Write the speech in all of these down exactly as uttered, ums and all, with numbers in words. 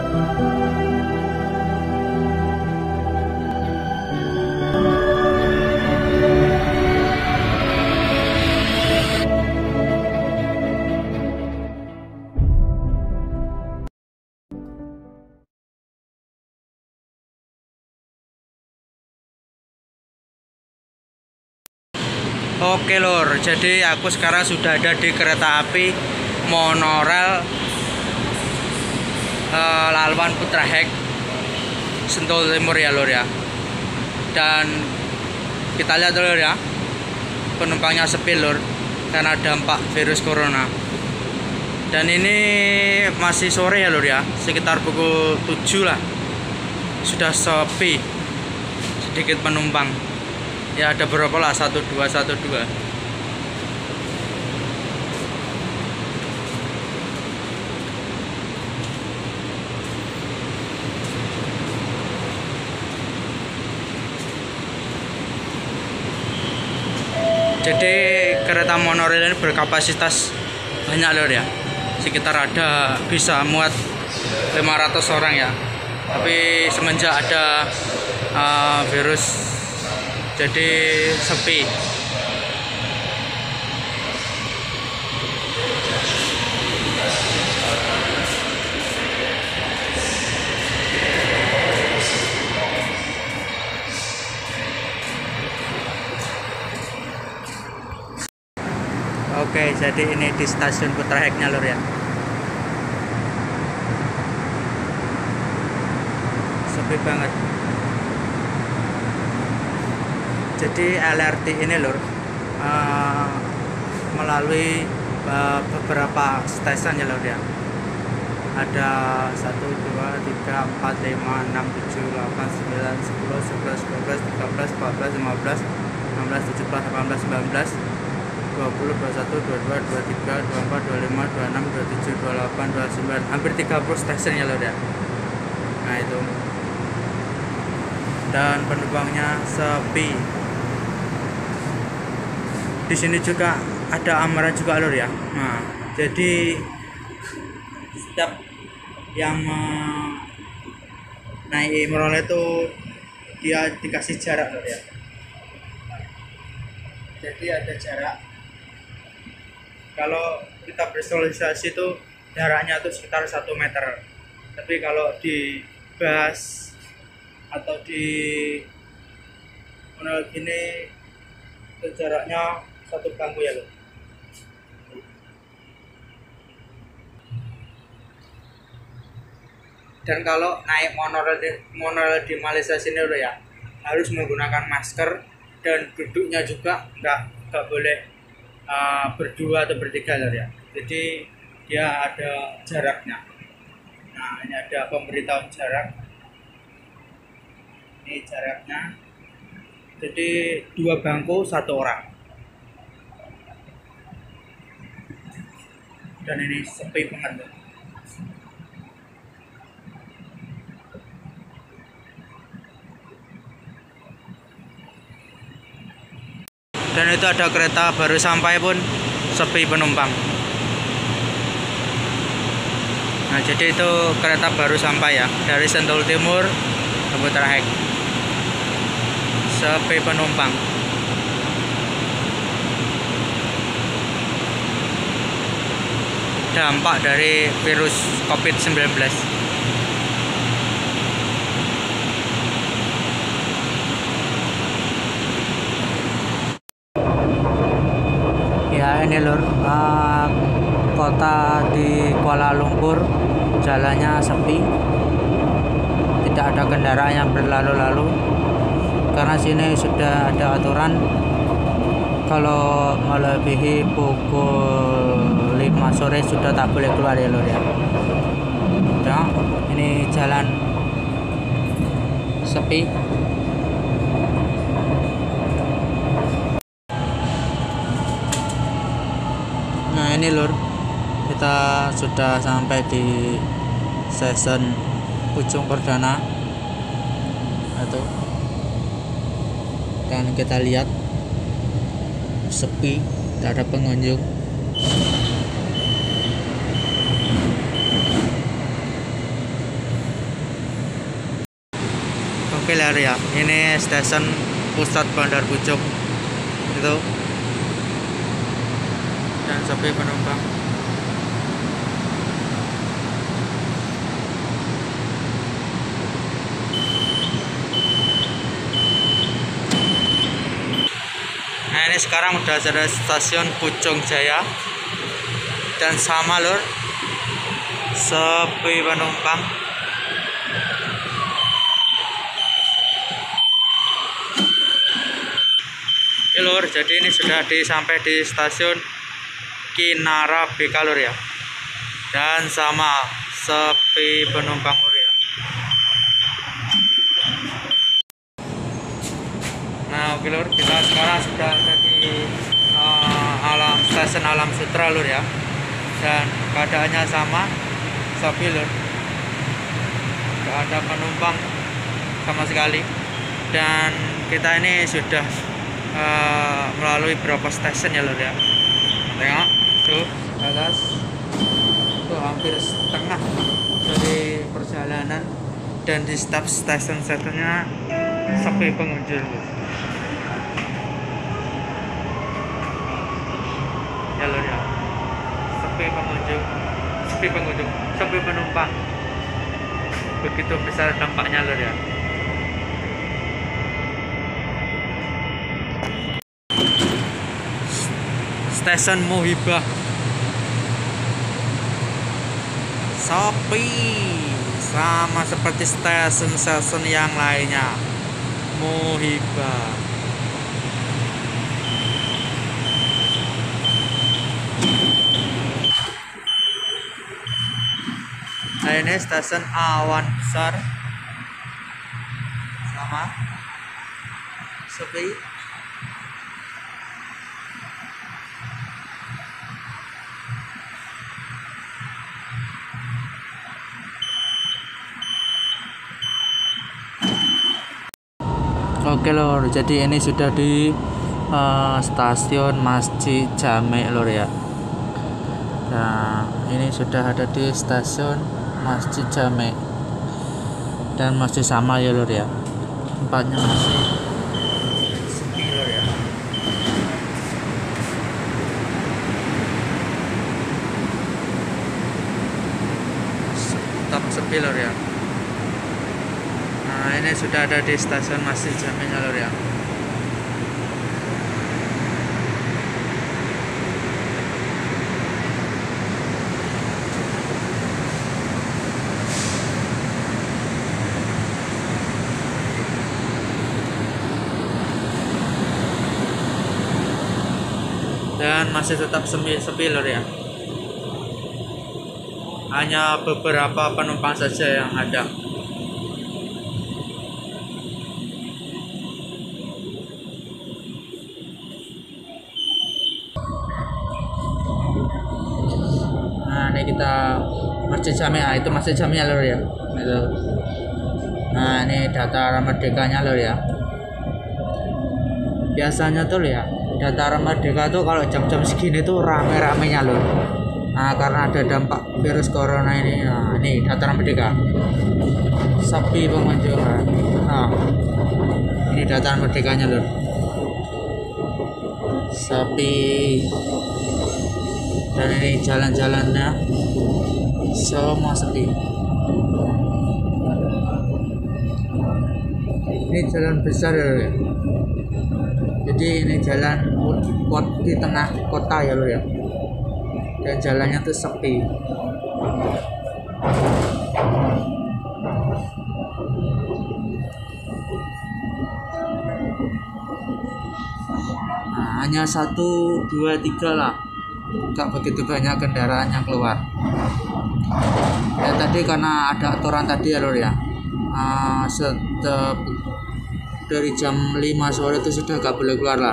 Oke lor, jadi aku sekarang sudah ada di kereta api monorail uh, Laluan Putra Hek Sentul Timur ya lor ya. Dan kita lihat lor ya, penumpangnya sepi lor karena dampak virus corona. Dan ini masih sore ya lor ya, sekitar pukul tujuh lah, sudah sepi, sedikit penumpang. Ya ada berapa lah, satu dua satu dua. Jadi kereta monorail ini berkapasitas banyak lor ya, sekitar ada bisa muat lima ratus orang ya. Tapi semenjak ada uh, virus jadi sepi. Oke, jadi ini di stasiun Putra Heknya lor ya. Sepi banget. Jadi L R T ini lor uh, melalui uh, beberapa stasiun ya lor ya. Ada satu, dua, tiga, empat, lima, enam, tujuh, delapan, sembilan, sepuluh, sebelas, dua belas, tiga belas, empat belas, lima belas, enam belas, tujuh belas, delapan belas, sembilan belas, dua puluh, dua puluh satu, dua puluh dua, dua puluh tiga, dua puluh empat, dua puluh lima, dua puluh enam, dua puluh tujuh, dua puluh delapan, dua puluh sembilan, hampir tiga puluh stasiun ya lor ya. Nah itu. Dan penumpangnya sepi. Di sini juga ada Amara juga lor ya. Nah, jadi setiap yang uh, naik monorail itu dia dikasih jarak lor ya. Jadi ada jarak. Kalau kita bersosialisasi itu jaraknya itu sekitar satu meter. Tapi kalau di bus atau di monorail gini itu jaraknya satu bangku ya loh. Dan kalau naik monorail di, monorail di Malaysia sini loh ya, harus menggunakan masker dan duduknya juga nggak nggak boleh uh, berdua atau bertiga loh ya. Jadi dia ada jaraknya. Nah ini ada pemberitahuan jarak. Ini jaraknya. Jadi dua bangku satu orang. Dan ini sepi banget. Dan itu ada kereta baru sampai pun sepi penumpang. Nah jadi itu kereta baru sampai ya, dari Sentul Timur ke Putra Hek. Sepi penumpang. Dampak dari virus covid sembilan belas. Ya ini lur, uh, kota di Kuala Lumpur jalannya sepi, tidak ada kendaraan yang berlalu-lalu karena sini sudah ada aturan kalau melebihi pukul lima sore sudah tak boleh keluar ya lor ya. Nah, ini jalan sepi. Nah ini lor, kita sudah sampai di stasiun Puchong Perdana atau, dan kita lihat sepi, tidak ada pengunjung. Oke lor ya, ini stasiun pusat Bandar Pucuk itu, dan sepi penumpang. Nah ini sekarang udah ada stasiun Pucung Jaya, dan sama lor, sepi penumpang. Oke lor, jadi ini sudah di sampai di stasiun Kinara B K lor ya, dan sama sepi penumpang lor ya. Nah oke lor, kita sekarang sudah ada di uh, alam stasiun Alam Sutra lor ya, dan keadaannya sama, sepi lor, tidak ada penumpang sama sekali. Dan kita ini sudah uh, melalui beberapa stasiun ya lor ya. Tengok tuh atas tuh, hampir setengah dari perjalanan, dan di stop stasiun-stasiunnya sepi pengunjung ya lor ya, sepi pengunjung, sepi pengunjung, sepi penumpang. Begitu besar dampaknya lor ya. Stasiun Muhibah sepi, sama seperti stasiun-stasiun yang lainnya. Muhibah. Nah ini stasiun Awan Besar, sama sepi. Oke lor, jadi ini sudah di uh, stasiun Masjid Jami lor ya. Nah ini sudah ada di stasiun Masjid Jami, dan masih sama ya lor ya, tempatnya masih sepi lor ya. Tetap sepi lor ya. Nah ini sudah ada di stasiun Masjid Jami lor ya. Dan masih tetap sepi, sepi lor ya. Hanya beberapa penumpang saja yang ada. Nah ini kita Masjid Jami, ah, itu Masjid Jami lor ya. Itu. Nah ini Dataran Merdekanya lor ya. Biasanya tuh ya, Dataran Merdeka tuh kalau jam-jam segini tuh rame-ramenya lor. Nah karena ada dampak virus corona ini, nah ini Dataran Merdeka sepi pengunjung. Nah ini Dataran Merdekanya lor, sepi. Dan ini jalan-jalannya semua sepi. Ini jalan besar ya, jadi ini jalan di tengah kota ya lor ya, dan jalannya tuh sepi. Nah, hanya satu dua tiga lah, nggak begitu banyak kendaraan yang keluar ya. Tadi karena ada aturan tadi ya lor ya, uh, setiap dari jam lima sore itu sudah nggak boleh keluar lah.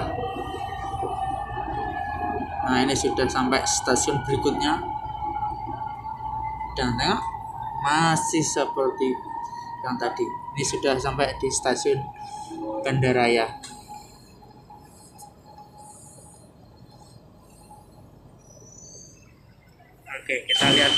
Nah ini sudah sampai stasiun berikutnya, dan tengok masih seperti yang tadi. Ini sudah sampai di stasiun Bandaraya. Oke, kita lihat.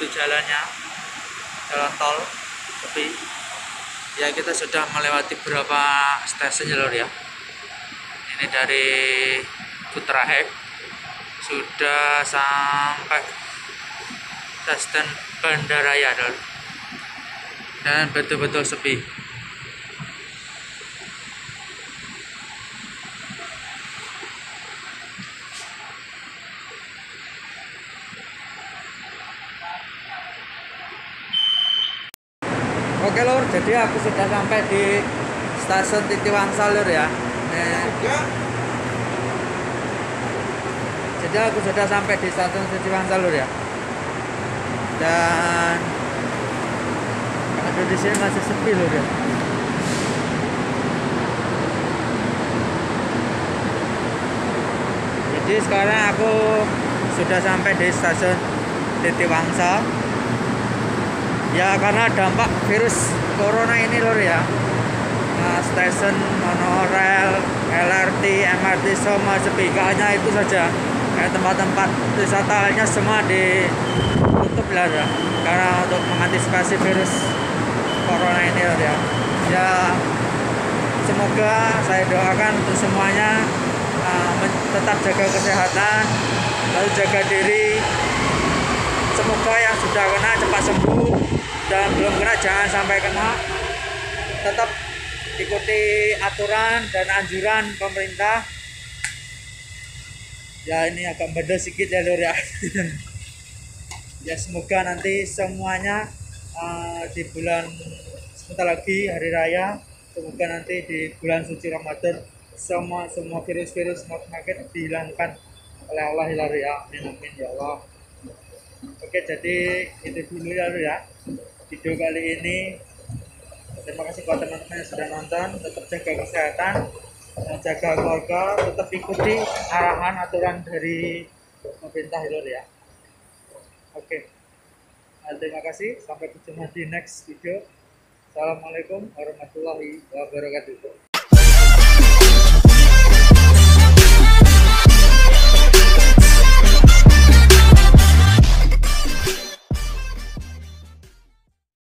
itu jalannya, jalan tol tapi ya kita sudah melewati beberapa stasiun ya lor ya. Ini dari Kutrahek sudah sampai stasiun Bandaraya lor, dan betul-betul sepi. Oke lor, jadi aku sudah sampai di stasiun Titiwangsa lor ya. Eh, jadi aku sudah sampai di stasiun Titiwangsa lor ya. Dan ada di sini masih sepi lor ya. Jadi sekarang aku sudah sampai di stasiun Titiwangsa. Ya karena dampak virus corona ini lor ya, nah, stasiun monorail, L R T, M R T semua sepi, gak hanya itu saja, kayak tempat-tempat wisata lainnya semua ditutup lah ya, karena untuk mengantisipasi virus corona ini lor ya. Ya semoga saya doakan untuk semuanya uh, tetap jaga kesehatan, lalu jaga diri. Semoga yang sudah kena cepat sembuh, dan belum kena jangan sampai kena. Tetap ikuti aturan dan anjuran pemerintah. Ya ini agak beda sedikit ya lor ya. Ya semoga nanti semuanya uh, di bulan sebentar lagi hari raya, semoga nanti di bulan suci Ramadan semua semua virus-virus penyakit dihilangkan oleh Allah ya. Amin amin ya Allah. Oke, jadi itu dulu ya lor ya video kali ini. Terima kasih buat teman-teman yang sudah nonton. Tetap jaga kesehatan dan jaga keluarga, tetap ikuti arahan aturan dari pemerintah lor ya. Oke, nah, terima kasih, sampai berjumpa di next video. Assalamualaikum warahmatullahi wabarakatuh.